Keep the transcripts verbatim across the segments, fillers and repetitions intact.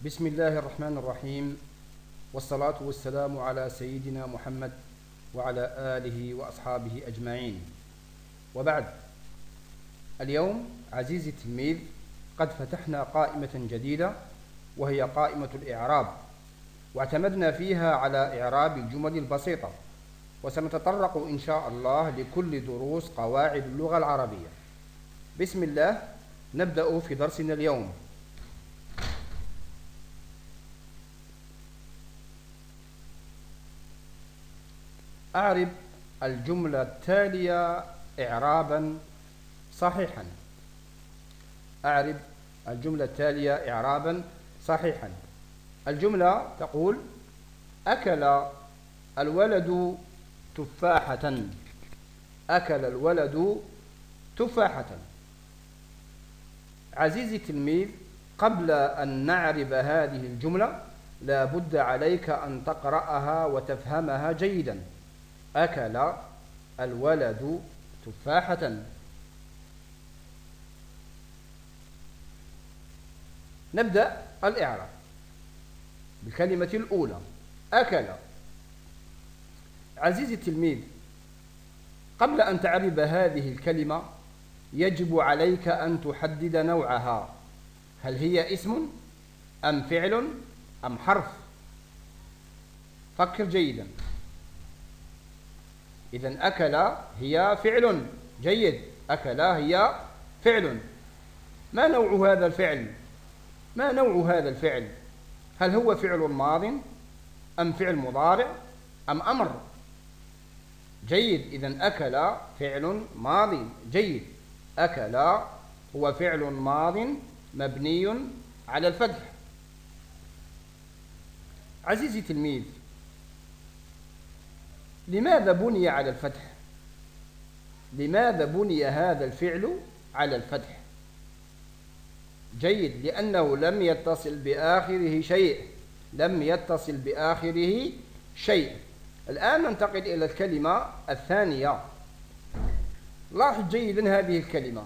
بسم الله الرحمن الرحيم، والصلاة والسلام على سيدنا محمد وعلى آله وأصحابه أجمعين، وبعد. اليوم عزيزي التلميذ قد فتحنا قائمة جديدة وهي قائمة الإعراب، واعتمدنا فيها على إعراب الجمل البسيطة، وسنتطرق إن شاء الله لكل دروس قواعد اللغة العربية. بسم الله، نبدأ في درسنا اليوم. أعرب الجملة التالية إعرابا صحيحا. أعرب الجملة التالية إعرابا صحيحا. الجملة تقول: أكل الولد تفاحة. أكل الولد تفاحة. عزيزي التلميذ، قبل أن نعرب هذه الجملة لا بد عليك أن تقرأها وتفهمها جيدا. أكل الولد تفاحة. نبدأ الإعراب بالكلمة الأولى، أكل. عزيزي التلميذ، قبل أن تعرب هذه الكلمة يجب عليك أن تحدد نوعها. هل هي اسم أم فعل أم حرف؟ فكر جيدا. إذن أكل هي فعل. جيد، أكل هي فعل. ما نوع هذا الفعل؟ ما نوع هذا الفعل؟ هل هو فعل ماض أم فعل مضارع أم أمر؟ جيد، إذن أكل فعل ماضي. جيد، أكل هو فعل ماض مبني على الفتح. عزيزي التلميذ، لماذا بني على الفتح؟ لماذا بني هذا الفعل على الفتح؟ جيد، لأنه لم يتصل بآخره شيء. لم يتصل بآخره شيء. الآن ننتقل إلى الكلمة الثانية. لاحظ جيدا هذه الكلمة،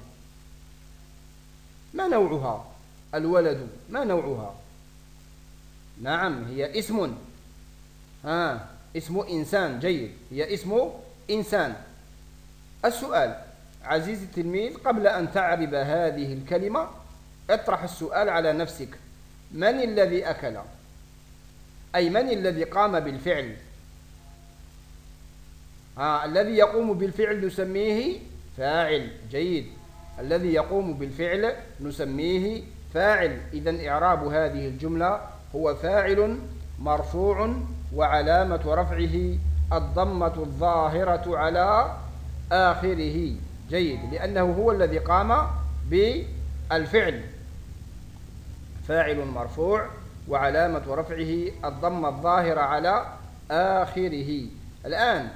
ما نوعها؟ الولد، ما نوعها؟ نعم، هي اسم. ها، اسم إنسان. جيد، هي اسم إنسان. السؤال عزيزي التلميذ، قبل أن تعرب هذه الكلمة اطرح السؤال على نفسك: من الذي أكل؟ أي من الذي قام بالفعل؟ ها، الذي يقوم بالفعل نسميه فاعل. جيد، الذي يقوم بالفعل نسميه فاعل. إذن إعراب هذه الجملة هو فاعل مرفوع وعلامة رفعه الضمة الظاهرة على آخره. جيد، لأنه هو الذي قام بالفعل. فاعل مرفوع وعلامة رفعه الضمة الظاهرة على آخره. الآن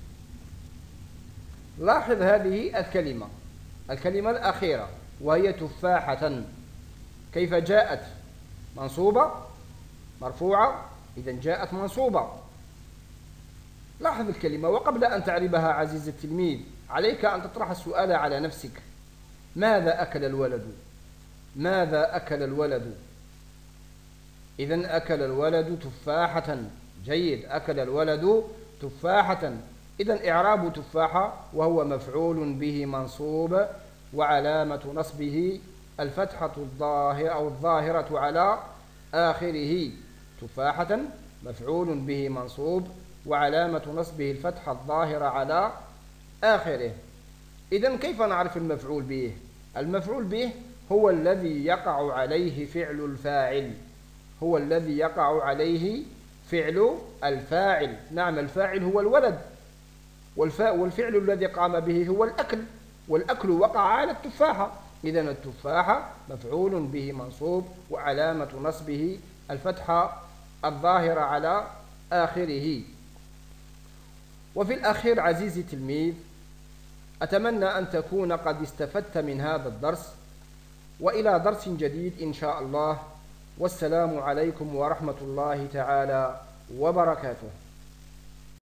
لاحظ هذه الكلمة، الكلمة الأخيرة وهي تفاحة. كيف جاءت؟ منصوبة مرفوعة، إذن جاءت منصوبة. لاحظ الكلمة، وقبل أن تعربها عزيزي التلميذ عليك أن تطرح السؤال على نفسك: ماذا أكل الولد؟ ماذا أكل الولد؟ إذن أكل الولد تفاحة. جيد، أكل الولد تفاحة. إذن إعراب تفاحة وهو مفعول به منصوب وعلامة نصبه الفتحة الظاهرة أو الظاهرة على آخره. تفاحة مفعول به منصوب وعلامة نصبه الفتحة الظاهرة على آخره. إذن كيف نعرف المفعول به؟ المفعول به هو الذي يقع عليه فعل الفاعل. هو الذي يقع عليه فعل الفاعل. نعم، الفاعل هو الولد، والفعل الذي قام به هو الأكل، والأكل وقع على التفاحة. إذن التفاحة مفعول به منصوب وعلامة نصبه الفتحة الظاهرة على آخره. وفي الأخير عزيزي التلميذ، أتمنى أن تكون قد استفدت من هذا الدرس، وإلى درس جديد إن شاء الله. والسلام عليكم ورحمة الله تعالى وبركاته.